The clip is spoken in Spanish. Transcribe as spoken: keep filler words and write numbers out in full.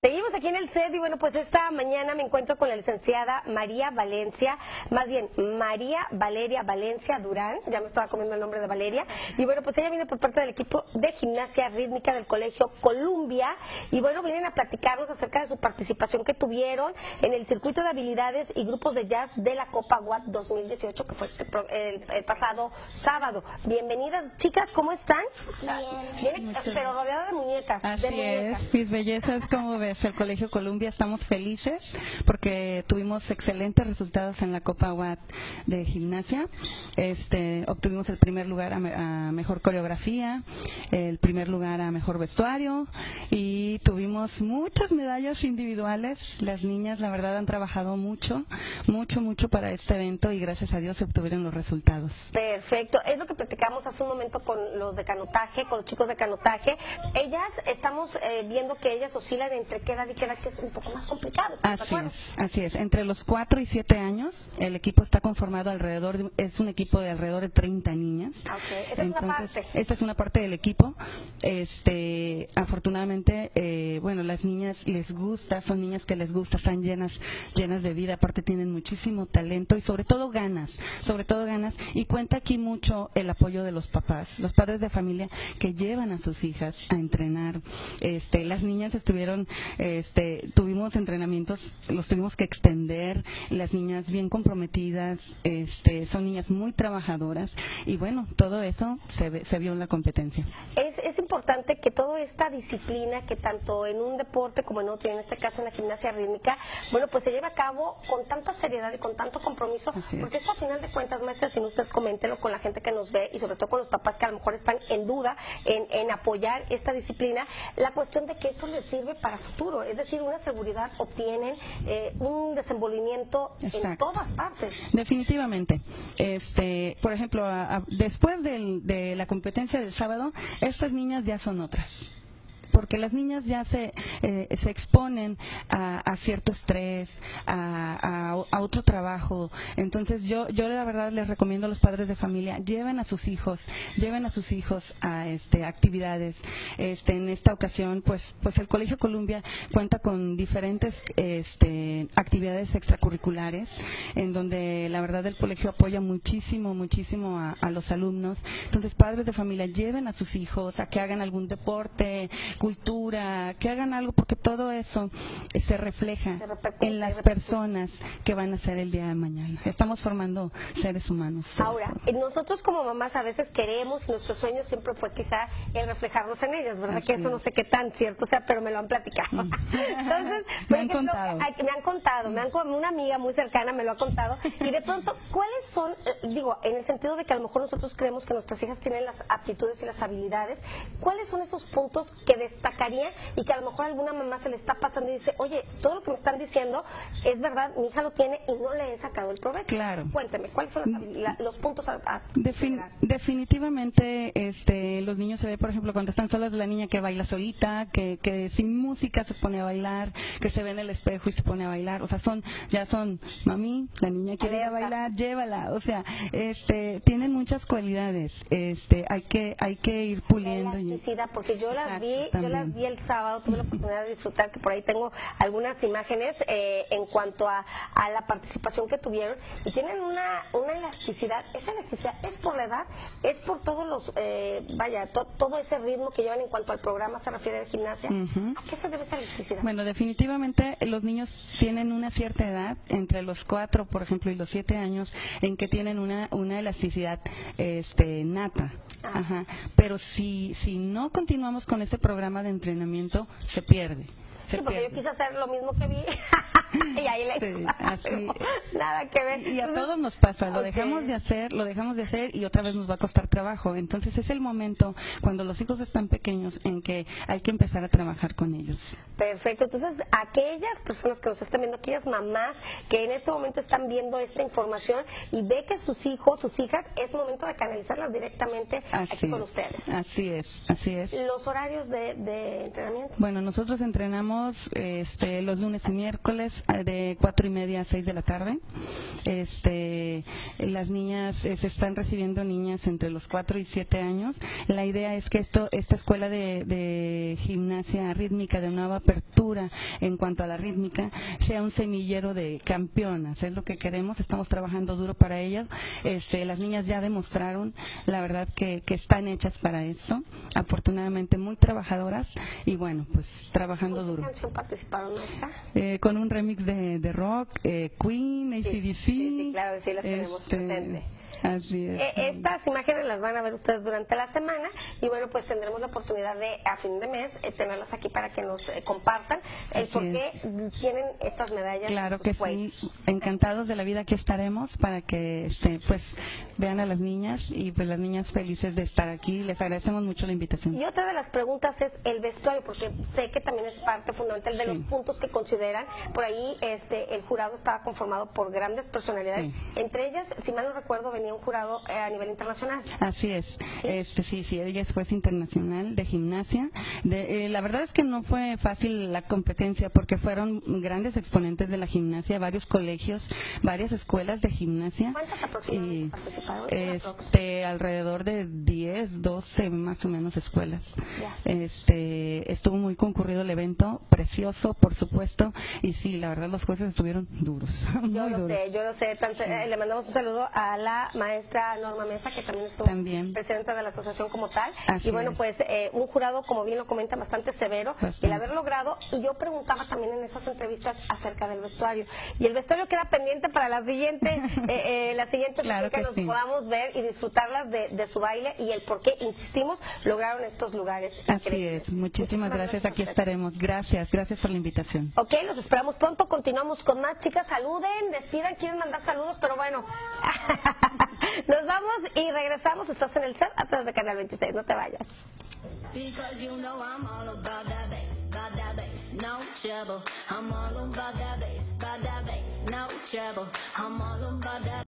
Seguimos aquí en el set y bueno, pues esta mañana me encuentro con la licenciada María Valencia, más bien María Valeria Valencia Durán, ya me estaba comiendo el nombre de Valeria, y bueno, pues ella viene por parte del equipo de gimnasia rítmica del Colegio Columbia, y bueno, vienen a platicarnos acerca de su participación que tuvieron en el circuito de habilidades y grupos de jazz de la Copa U A T dos mil dieciocho, que fue este, el, el pasado sábado. Bienvenidas, chicas, ¿cómo están? Bien. Vienen, pero rodeada de muñecas. Así de muñecas. es, mis bellezas, como ves, el Colegio Columbia estamos felices porque tuvimos excelentes resultados en la Copa U A T de gimnasia. Este, obtuvimos el primer lugar a, me, a mejor coreografía, el primer lugar a mejor vestuario y tuvimos muchas medallas individuales. Las niñas, la verdad, han trabajado mucho, mucho, mucho para este evento y gracias a Dios se obtuvieron los resultados. Perfecto, es lo que platicamos hace un momento con los de canotaje, con los chicos de canotaje. Ellas, estamos eh, viendo que ellas oscilan entre qué edad y qué edad, que es un poco más complicado. Así es, así es. Entre los cuatro y siete años, el equipo está conformado alrededor, de, es un equipo de alrededor de treinta niñas. Okay. Esta Entonces, es una parte. Esta es una parte del equipo. Este, afortunadamente, eh, bueno, las niñas les gusta, son niñas que les gusta, están llenas, llenas de vida, aparte tienen muchísimo talento y sobre todo ganas, sobre todo ganas. Y cuenta aquí mucho el apoyo de los papás, los padres de familia que llevan a sus hijas a entrenar. Este, las niñas estuvieron, este, tuvimos entrenamientos, los tuvimos que extender, las niñas bien comprometidas, este, son niñas muy trabajadoras y bueno, todo eso se, ve, se vio en la competencia. Es, es importante que toda esta disciplina, que tanto en un deporte como en otro, y en este caso en la gimnasia rítmica, bueno, pues se lleve a cabo con tanta seriedad y con tanto compromiso, porque esto a final de cuentas, maestra, si usted coméntelo con la gente que nos ve y sobre todo con los papás que a lo mejor están en duda en, en apoyar esta disciplina, la cuestión de que esto les sirve para futuro, es decir, una seguridad, obtienen eh, un desenvolvimiento Exacto. en todas partes. Definitivamente. Este, por ejemplo, a, a, después del, de la competencia del sábado, estas niñas ya son otras. Porque las niñas ya se, eh, se exponen a, a cierto estrés, a, a, a otro trabajo. Entonces yo, yo la verdad les recomiendo a los padres de familia, lleven a sus hijos, lleven a sus hijos a este, actividades. Este, en esta ocasión, pues, pues el Colegio Columbia cuenta con diferentes este, actividades extracurriculares, en donde la verdad el colegio apoya muchísimo, muchísimo a, a los alumnos. Entonces, padres de familia, lleven a sus hijos a que hagan algún deporte, cultura, que hagan algo, porque todo eso eh, se refleja se en las personas que van a ser el día de mañana. Estamos formando seres humanos. Ahora, nosotros como mamás a veces queremos, y nuestro sueño siempre fue quizá el reflejarnos en ellas, ¿verdad? Así que eso no sé qué tan cierto sea, pero me lo han platicado. Entonces, me han ejemplo, contado. Me han contado, me han, una amiga muy cercana me lo ha contado, y de pronto, ¿cuáles son, eh, digo, en el sentido de que a lo mejor nosotros creemos que nuestras hijas tienen las aptitudes y las habilidades, ¿cuáles son esos puntos que destacaría y que a lo mejor a alguna mamá se le está pasando y dice, oye, todo lo que me están diciendo es verdad, mi hija lo tiene y no le he sacado el provecho? Claro. Cuénteme, ¿cuáles son las, la, los puntos a, a Defin, definitivamente este, los niños se ve, por ejemplo, cuando están solas, la niña que baila solita, que, que sin música se pone a bailar, que se ve en el espejo y se pone a bailar, o sea, son ya son, mami, la niña quiere ir a bailar, llévala, o sea, este, tienen muchas cualidades, este, hay que hay que ir puliendo. Elasticidad, porque yo las vi, yo las vi el sábado, tuve la oportunidad de disfrutar, que por ahí tengo algunas imágenes eh, en cuanto a, a la participación que tuvieron, y tienen una, una elasticidad. Esa elasticidad es por la edad, es por todos los, eh, vaya, to, todo ese ritmo que llevan en cuanto al programa se refiere a gimnasia. Uh-huh. ¿A qué se debe esa elasticidad? Bueno, definitivamente los niños tienen una cierta edad, entre los cuatro, por ejemplo, y los siete años, en que tienen una, una elasticidad este, nata. Ah. Ajá. Pero si, si no continuamos con ese programa de entrenamiento, se pierde. Se sí, porque pierde. yo quise hacer lo mismo que vi y ahí le sí, así. nada que ver. Y a todos nos pasa, lo okay. dejamos de hacer, lo dejamos de hacer y otra vez nos va a costar trabajo. Entonces es el momento, cuando los hijos están pequeños, en que hay que empezar a trabajar con ellos. Perfecto. Entonces, aquellas personas que nos están viendo, aquellas mamás que en este momento están viendo esta información y ve que sus hijos, sus hijas, es momento de canalizarlas directamente así aquí con es, ustedes. Así es, así es. Los horarios de, de entrenamiento. Bueno, nosotros entrenamos este, los lunes y miércoles horarios eh, de cuatro y media a seis de la tarde. Este, las niñas, eh, se están recibiendo niñas entre los cuatro y siete años. La idea es que esto, esta escuela de, de gimnasia rítmica de nueva apertura en cuanto a la rítmica sea un semillero de campeonas. Es lo que queremos, estamos trabajando duro para ellas. Este, las niñas ya demostraron, la verdad, que, que están hechas para esto. Afortunadamente muy trabajadoras y bueno, pues trabajando ¿Con qué duro. canción participaron, maestra? Eh, con un remix de, de rock, eh, Queen, A C D C. Sí, sí, claro, sí las tenemos este, presente. Así es. Eh, estas imágenes las van a ver ustedes durante la semana y bueno, pues tendremos la oportunidad de a fin de mes eh, tenerlas aquí para que nos eh, compartan el Así por qué tienen estas medallas. Claro que Pues, sí, encantados de la vida que estaremos para que este, pues vean a las niñas y pues las niñas felices de estar aquí. Les agradecemos mucho la invitación. Y otra de las preguntas es el vestuario, porque sé que también es parte fundamental de Sí. los puntos que consideran. Por ahí este el jurado estaba conformado por grandes personalidades. Sí. Entre ellas, si mal no recuerdo, venía un jurado eh, a nivel internacional. Así es, ¿Sí? este sí, sí, ella es juez internacional de gimnasia. De, eh, la verdad es que no fue fácil la competencia porque fueron grandes exponentes de la gimnasia, varios colegios, varias escuelas de gimnasia. ¿Cuántas aproximadamente Y, participaron? este, alrededor de diez, doce más o menos escuelas. Ya. Este, estuvo muy concurrido el evento, precioso, por supuesto, y sí, la verdad los jueces estuvieron duros, muy Yo lo duros. sé, yo lo sé. Tan- eh, le mandamos un saludo a la maestra Norma Mesa, que también estuvo También. presidenta de la asociación como tal. Así y bueno, es. pues eh, un jurado, como bien lo comenta, bastante severo, Bastante. el haber logrado. Y yo preguntaba también en esas entrevistas acerca del vestuario. Y el vestuario queda pendiente para la siguiente, eh, eh, la siguiente Claro que, que nos sí. podamos ver y disfrutarlas de, de su baile y el por qué, insistimos, lograron estos lugares. Así increíbles. es, muchísimas gracias, aquí a ustedes. estaremos. Gracias, gracias por la invitación. Ok, los esperamos pronto. Continuamos con más. Chicas, saluden, despidan, quieren mandar saludos, pero bueno, nos vamos y regresamos. Estás en el set a través de Canal veintiséis. No te vayas. Because you know I'm all about that bass, about that bass, no trouble. I'm all about that bass, about that bass, no trouble. I'm all about that.